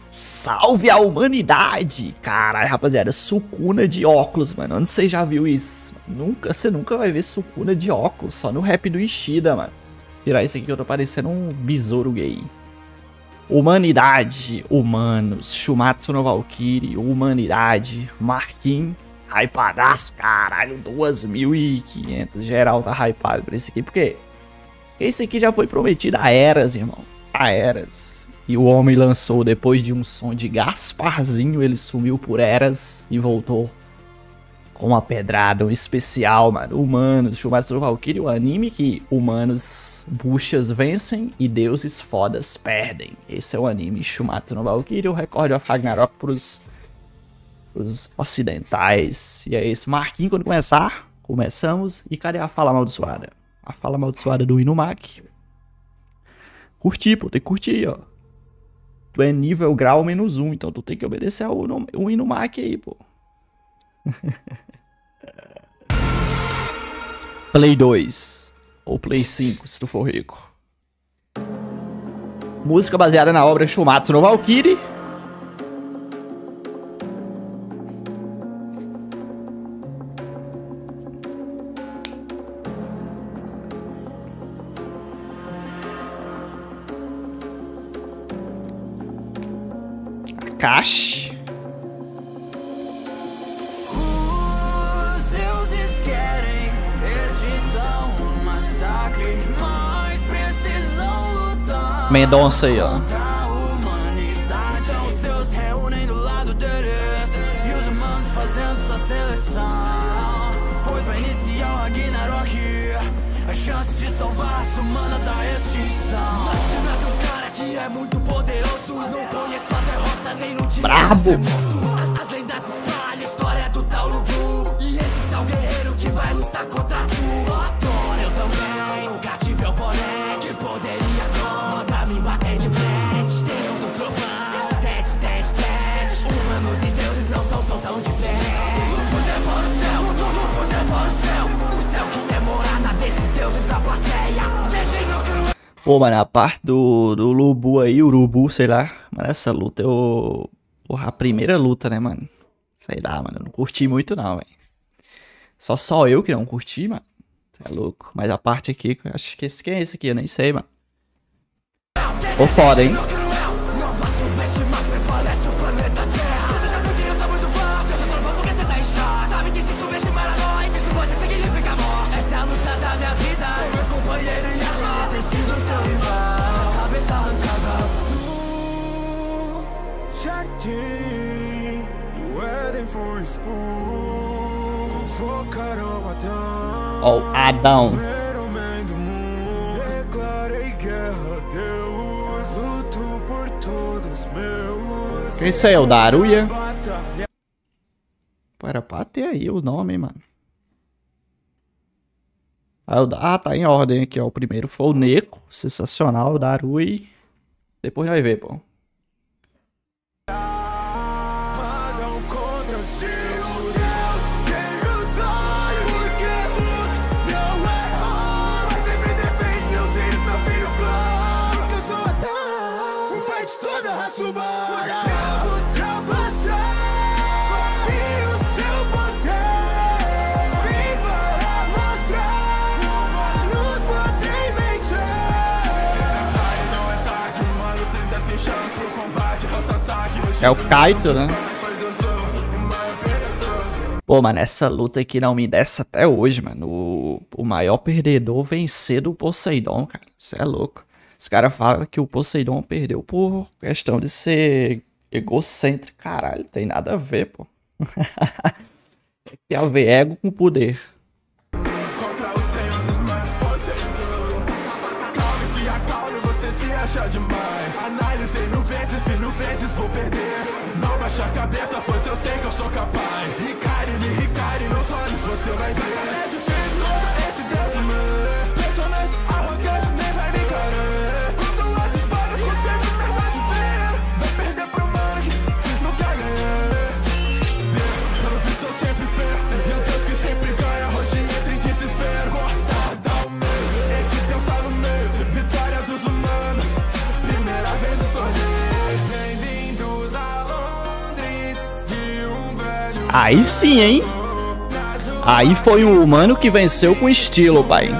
Salve a humanidade! Caralho, rapaziada, Sukuna de óculos, mano. Onde você já viu isso? Você nunca vai ver Sukuna de óculos, só no rap do Ishida, mano. Tirar isso aqui que eu tô parecendo um besouro gay. Humanidade, humanos, Shumatsu no Valkyrie, humanidade, Marquinhos, hypadaço, caralho, 2.500. Geral tá hypado por esse aqui, porque esse aqui já foi prometido há eras, irmão. Há eras. E o homem lançou depois de um som de Gasparzinho, ele sumiu por eras e voltou com uma pedrada, um especial, mano. Humanos, Shumatsu no Valkyrie, o anime que humanos buchas vencem e deuses fodas perdem. Esse é o anime Shumatsu no Valkyrie, o Record of Ragnarok pros ocidentais. E é isso, Marquinhos, quando começar, começamos. E cadê a fala amaldiçoada? A fala amaldiçoada do Inumaki. Curti, pô, tem que curtir, ó. Tu é nível grau -1, então tu tem que obedecer ao Inumaki aí, pô. Play 2 ou Play 5, se tu for rico. Música baseada na obra Shumatsu no Valkyrie. Akashi. Os deuses querem extinção, um massacre, mas precisam lutar Mendonça aí, ó. contra a humanidade. Então os deuses reúnem do lado deles e os humanos fazendo sua seleção, pois vai iniciar o Ragnarok, a chance de salvar a raça humana da extinção. Nascimento do cara que é muito poderoso, não conheço a derrota nem no dia Brabo. de ser morto. As lendas espalham a história do tal Lubu e esse tal guerreiro que vai lutar contra tu. Agora eu também, nunca tive oponente que poderia contra mim bater de frente. Deus do trovão, tete, tete, tete. Humanos e deuses não são tão diferentes. Lubu devora o céu, Lubu devora o céu. O céu que é morada desses deuses da plateia. Deixem-no cruel. Pô, mano, a parte do Lubu aí, Urubu, sei lá. Mano, essa luta eu... Porra, a primeira luta, né, mano? Sei lá, mano, eu não curti muito não, velho. Só eu que não curti, mano. Você é louco. Mas a parte aqui, acho que esse, quem é esse aqui? Eu nem sei, mano. Ô, foda, hein? Não vá subestimar, prevalece o planeta Terra. Você já viu que eu sou muito forte, eu sou trovão porque você tá em choque. Sabe que se subestimar a nós, isso pode significar morte. Essa é a luta da minha vida, meu companheiro e arma. Tem sido seu rival, cabeça arrancada. Jardim, waiting for his spoons. Focaram Adão. Ó, o Adão. Declarei guerra a Deus, luto por todos meus. Esse aí é o Daruya. Pô, era pra ter aí o nome, mano. Ah, tá em ordem aqui, ó. O primeiro foi o Neko. Sensacional, o Daruya. Depois nós vemos, pô. Adão contra seus Deus, quem usar, porque luto não é raro, mas sempre defende seus filhos, meu filho claro. Eu sou Adão, o pai de toda a raça humana. Eu vou ultrapassar e o seu poder. Vim para mostrar, humanos podem vencer. Não é tarde, humanos ainda tem chance. O combate, raça saque. É o Kaito, né? Pô, mano, essa luta aqui não me desce até hoje, mano. O maior perdedor vencer do Poseidon, cara. Isso é louco. Os caras falam que o Poseidon perdeu por questão de ser egocêntrico. Caralho, tem nada a ver, pô. Tem a ver ego com poder. Contra o senhor dos mares, Poseidon. Calme-se, acalme, você se acha demais. Analisei mil vezes vou perder. Não baixa a cabeça, pois eu sei que eu sou capaz. Ricari, meus olhos, você vai ver. É difícil contra esse Deus humano. Impressionante, arrogante, nem vai me encarar. Quando as espadas com tempo mesmo de ver, vai perder pro Mangue, nunca ganhar. Pelo visto eu sempre perco. E o Deus que sempre ganha, hoje entra em desespero. Cortada ao meio, esse Deus tá no meio. Vitória dos humanos, primeira vez no torneio. Bem-vindos Aí sim, hein? Aí foi um humano que venceu com estilo, pai.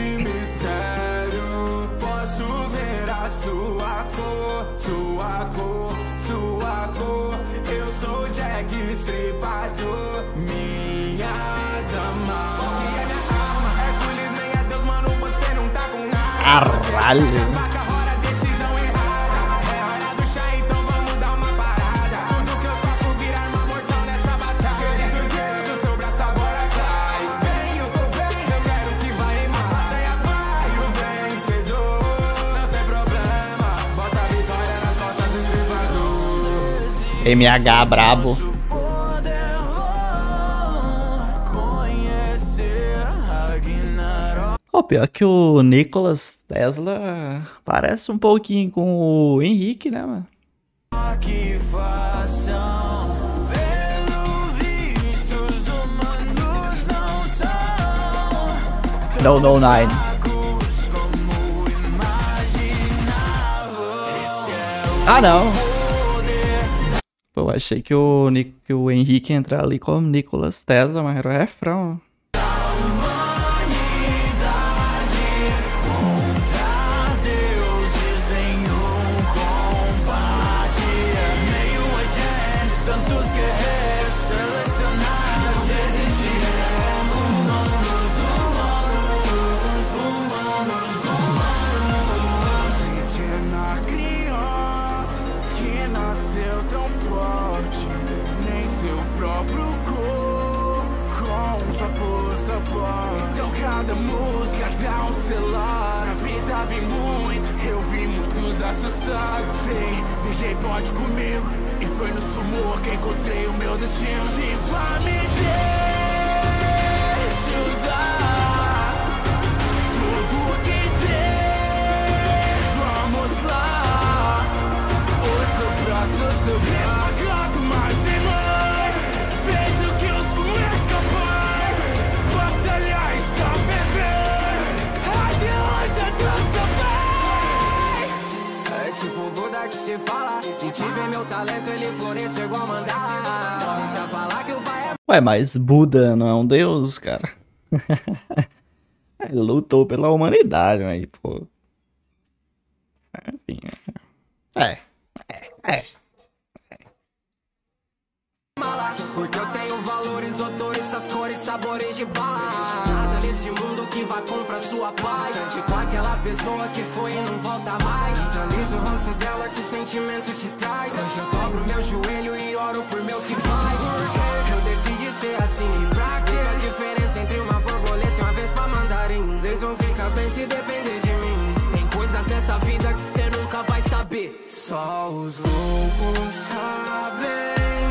Posso ver a sua cor, sua cor, sua cor. Eu sou Jack Stripador, minha dama. Porque é minha arma, Hércules nem é Deus, mano, você não tá com nada. Caralho. MH brabo. Ó, pior que o Nicolas Tesla parece um pouquinho com o Henrique, né, mano? No, no, nine. Ah, não. Pô, achei que o Henrique ia entrar ali como Nicolas Tesla, mas era o refrão. Então cada música dá um selar. A vida vem muito, eu vi muitos assustados. Sei, ninguém pode comigo. E foi no sumô que encontrei o meu destino. Shiva, me deixa usar tudo que tem. Vamos lá. Ouça o braço, ouça o braço. Mas tem mais. Vejo que o som é capaz. Batalha está fervendo. Adeante a dança vai. É tipo o Buda que se fala. Se tiver meu talento, ele floresce igual mandar. Deixa falar que o pai é. Ué, mas Buda não é um deus, cara? Ele lutou pela humanidade, aí, pô. Enfim. É. Porque eu tenho valores, odores, essas cores, sabores de bala. Nada nesse mundo que vai comprar sua paz. Sente com aquela pessoa que foi e não volta mais. Visualiza o rosto dela, que sentimento te traz. Hoje eu dobro meu joelho e oro por meus que faz. Eu decidi ser assim, pra quê? A diferença entre uma borboleta e uma vez pra mandarim. Eles vão ficar bem se depender de mim. Tem coisas nessa vida que você nunca vai saber. Só os loucos sabem.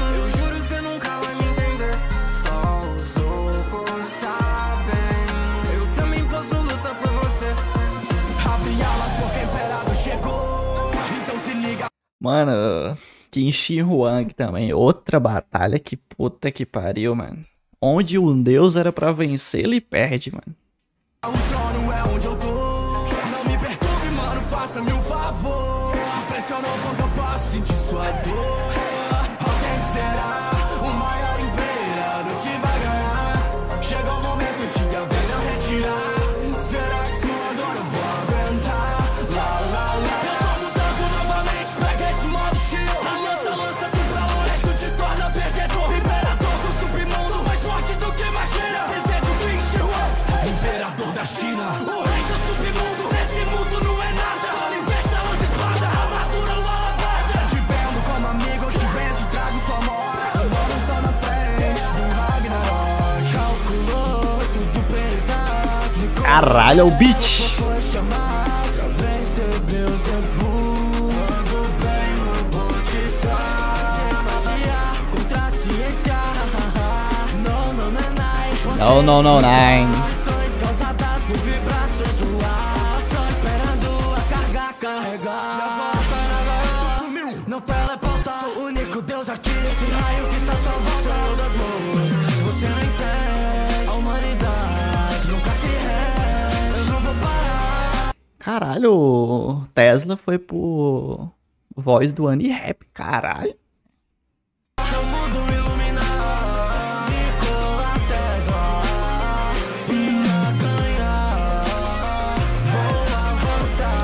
Mano, Qin Shi Huang também. Outra batalha que puta que pariu, mano. Onde um deus era pra vencer, ele perde, mano. O trono é onde eu tô. Não me perturbe, mano, faça-me um favor. Pressionou porque eu posso sentir sua dor. Alguém será o maior imperador que vai ganhar. Chega o momento de a velha retirar. Será que sua dor eu vou aguentar? Lá, lá, lá. Eu tô lutando novamente, pega esse modo chill. A nossa lança tu pra longe, tu te torna perdedor. Imperador do submundo, mais forte do que imagina. Dizendo Qin Shi Huang, imperador da China. O rei do submundo, esse mundo não é nada. Só liberta a luz espada, armadura ou alabarda. Te vendo como amigo, eu te venço, trago sua morte. Agora estou na frente do Ragnarok. Calculou tudo pesado. Caralho, é o beat. Foi chamado pra vencer Beelzebub. Quando bem o botiçar. Magia contra a ciência. Não, não, não, Não, não, não, não. ações causadas por vibrações do ar. Só esperando a carga carregar. Não teleporta, sou o único deus aqui. Esse raio que está salvando Senhor das mãos. Você não entende, a humanidade nunca se rende. Eu não vou parar. Caralho, o Tesla foi por voz do Annie Rap, caralho. É o mundo iluminar.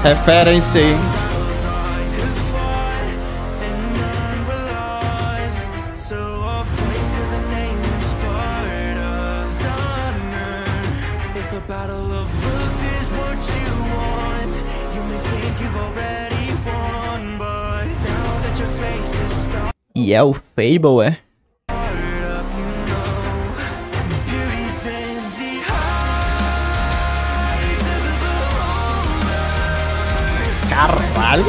Referência, hein? E é o Fable, é? Caralho!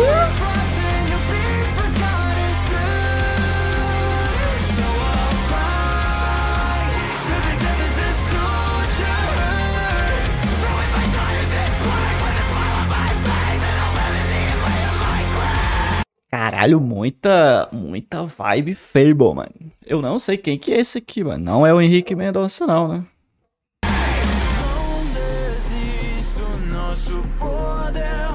Caralho, muita vibe Fable, mano. Eu não sei quem que é esse aqui, mano. Não é o Henrique Mendonça, não, né? Não desisto, nosso poder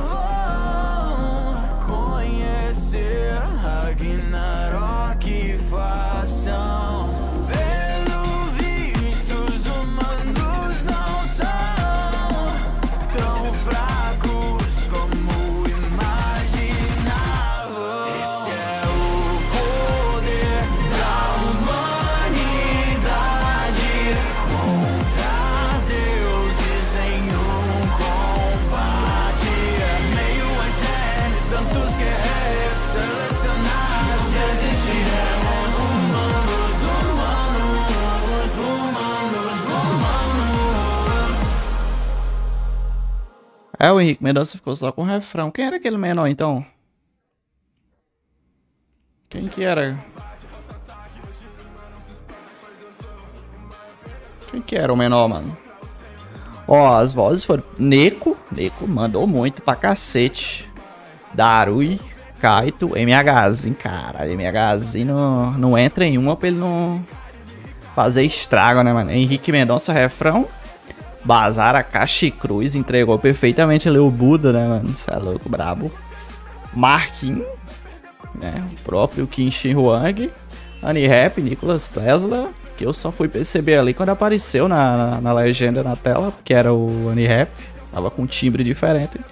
conhecer Ragnarok fação. Pelo visto, os humanos não são tão fracos como imaginava. Esse é o poder da humanidade contra deuses em um combate. Meio exército, tantos guerreiros selecionados. Existiremos humanos. É, o Henrique Mendonça ficou só com o refrão. Quem era aquele menor, então? Quem que era? Quem que era o menor, mano? Ó, as vozes foram... Neko mandou muito pra cacete. Darui, Kaito, MHzinho, cara. MHzinho não entra em uma pra ele não fazer estrago, né, mano? Henrique Mendonça, refrão. Bazar, a Caixa Cruz entregou perfeitamente ali o Buda, né, mano? Isso é louco, brabo. Marquinhos, né? O próprio Kim Shin Huang. Anirap, Nicolas Tesla. Que eu só fui perceber ali quando apareceu na legenda na tela, que era o Anirap. Tava com um timbre diferente.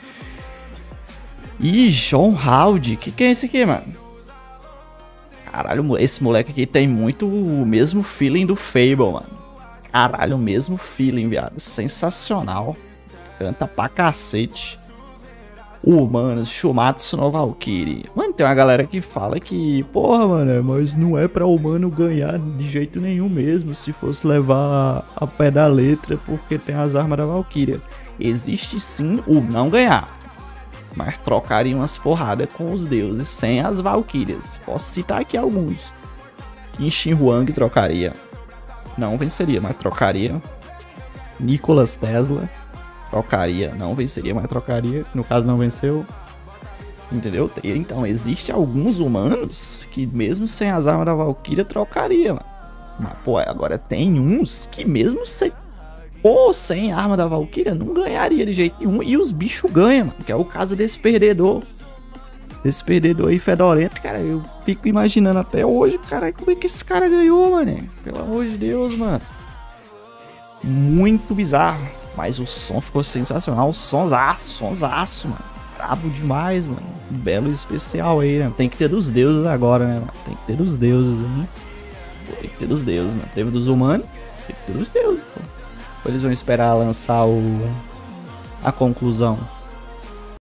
E John Howdy. Que é esse aqui, mano? Caralho, esse moleque aqui tem muito o mesmo feeling do Fable, mano. Caralho, o mesmo feeling, viado. Sensacional. Canta pra cacete. Humanos, Shumatsu no Valkyrie. Mano, tem uma galera que fala que... Porra, mano, mas não é pra humano ganhar de jeito nenhum mesmo. Se fosse levar a pé da letra, porque tem as armas da Valkyria. Existe sim o não ganhar. Mas trocaria umas porradas com os deuses sem as Valkyrias. Posso citar aqui alguns. Kim Shin Huang trocaria. Não venceria, mas trocaria. Nicolas Tesla trocaria. Não venceria, mas trocaria. No caso, não venceu. Entendeu? Então, existe alguns humanos que mesmo sem as armas da Valkyria trocaria, mano. Mas, pô, agora tem uns que mesmo sem arma da Valkyria não ganharia de jeito nenhum. E os bichos ganham, mano. Que é o caso desse perdedor. Esse perdedor aí fedorento, cara, eu fico imaginando até hoje, cara, como é que esse cara ganhou, mano? Pelo amor de Deus, mano. Muito bizarro. Mas o som ficou sensacional. Sonsaço, mano. Brabo demais, mano. Um belo especial aí, né? Tem que ter dos deuses agora, né, mano? Tem que ter dos deuses, hein? Pô, tem que ter dos deuses, mano. Teve dos humanos, tem que ter dos deuses, pô. Ou eles vão esperar lançar a conclusão?